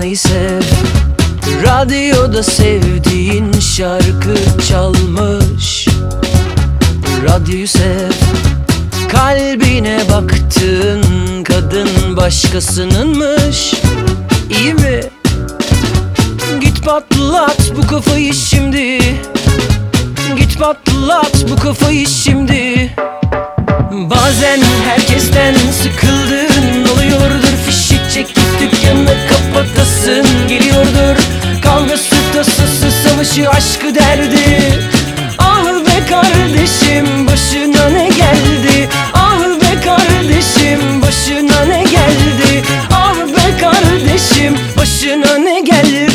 Sonrayı sev. Radyoda sevdiğin şarkı çalmış. Radyoyu sev. Kalbine baktığın kadın başkasınınmış. İyi mi? Git patlat bu kafayı şimdi. Git patlat bu kafayı şimdi. Bazen herkesten sıkıldığın oluyordur. Fişi çekip dükkanı kapatasın geliyordur. Kavgası, tasası, savaşı, aşkı, derdi. Ah be kardeşim, başına ne geldi? Ah be kardeşim, başına ne geldi? Ah be kardeşim, başına ne geldi?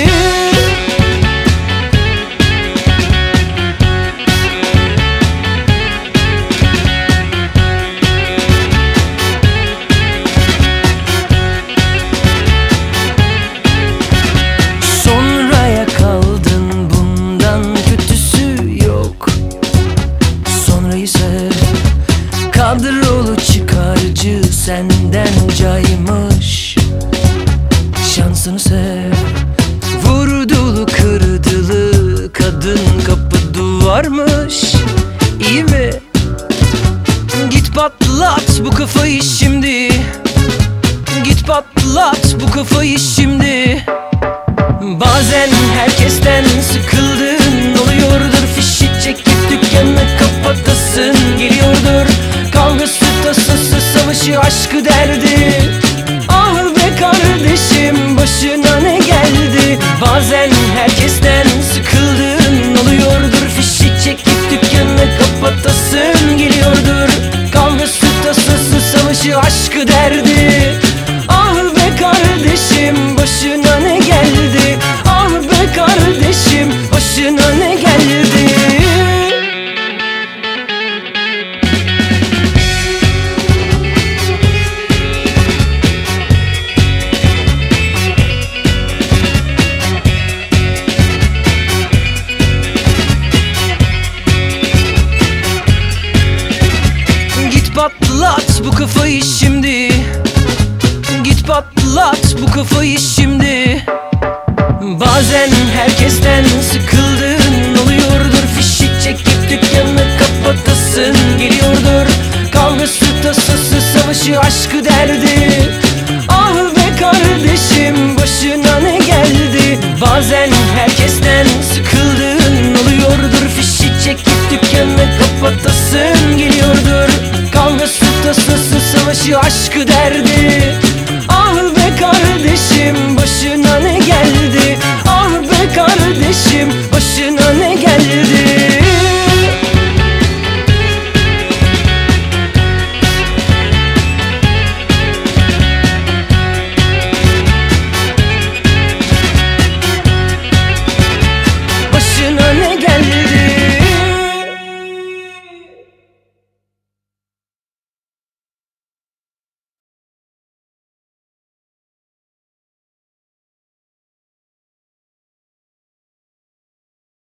Kadrolu çıkarcı senden caymış. Şansını sev. Vurdulu kırdılı kadın kapı duvarmış. İyi mi? Git patlat bu kafayı şimdi. Git patlat bu kafayı şimdi. Bazen herkesten sıkıldığın oluyordur. Fişi çekip dükkanı kapatasın geliyordur. Kavgası, tasası, savaşı, aşkı, derdi. Ah be kardeşim, başına ne geldi? Bazen herkesten sıkıldığın oluyordur. Fişi çekip dükkanı kapatasın geliyordur. Kavgası, tasası, savaşı, aşkı, derdi. Ah be kardeşim, başına ne geldi? Ah be kardeşim, başına ne geldi? Git patlat bu kafayı şimdi. Git patlat bu kafayı şimdi. Bazen herkesten sıkıldığın oluyordur. Fişi çekip dükkanı kapatasın geliyordur. Kavgası, tasası, savaşı, aşkı, derdi. Ah be kardeşim, başına ne geldi? Bazen herkesten sıkıldığın oluyordur. Fişi çekip dükkanı kapatasın geliyordur. Kavgası, tasası, savaşı, aşkı, derdi. Ah be kardeşim, başına ne geldi? Ah be kardeşim, başına ne geldi? Başına